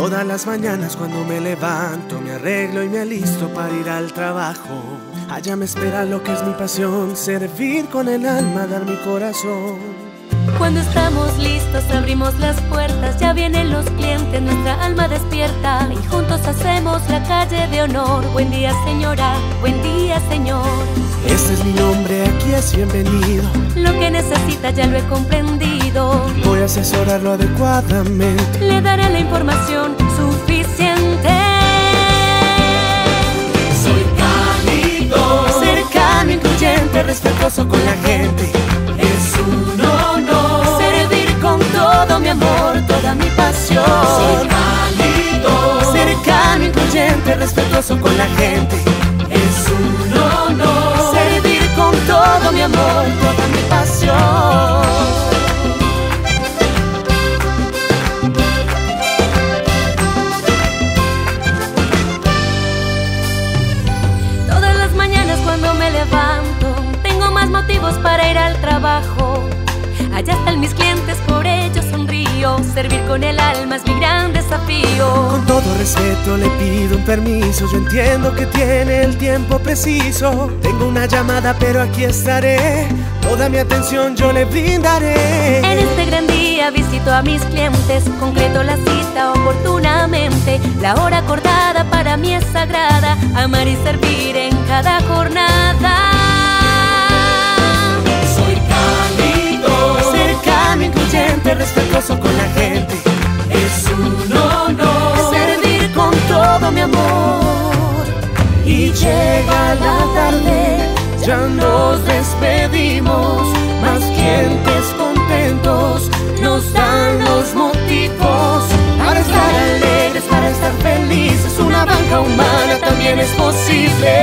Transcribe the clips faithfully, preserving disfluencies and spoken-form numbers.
Todas las mañanas cuando me levanto, me arreglo y me alisto para ir al trabajo. Allá me espera lo que es mi pasión, servir con el alma, dar mi corazón. Cuando estamos listos abrimos las puertas, ya vienen los clientes, nuestra alma despierta y juntos hacemos la calle de honor. Buen día señora, buen día señor. Este es mi nombre, aquí es bienvenido. Lo que necesita ya lo he comprendido. Voy a asesorarlo adecuadamente. Le daré la información suficiente. Soy cálido, cercano, incluyente, respetuoso con la gente. Es un honor servir con todo mi amor, toda mi pasión. Soy cálido, cercano, incluyente, respetuoso con la gente. Es un honor servir con todo mi amor, toda mi pasión. Todas las mañanas cuando me levanto, tengo más motivos para ir al trabajo. Allá están mis clientes, por ellos sonrío. Servir con el alma es mi gran desafío. Con todo respeto le pido un permiso. Yo entiendo que tiene el tiempo preciso. Tengo una llamada pero aquí estaré. Toda mi atención yo le brindaré. En este gran día visito a mis clientes. Concreto la cita oportunamente. La hora acordada para mí es sagrada. Amar y servir en cada jornada. Respetuoso con la gente. Es un honor servir con todo mi amor. Y llega la tarde, ya nos despedimos. Más clientes contentos nos dan los motivos para estar alegres, para estar felices. Una banca humana también es posible.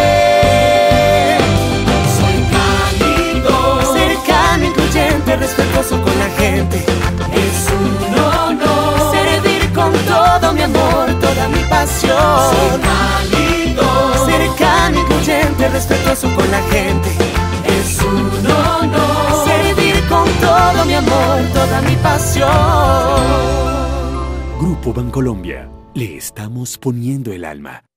Soy cálido, cercano, incluyente, respetuoso con la gente. Es un honor servir con todo mi amor, toda mi pasión. Soy cálido, cercano, incluyente, respetuoso con la gente. Es un honor servir con todo mi amor, toda mi pasión. Grupo Bancolombia, le estamos poniendo el alma.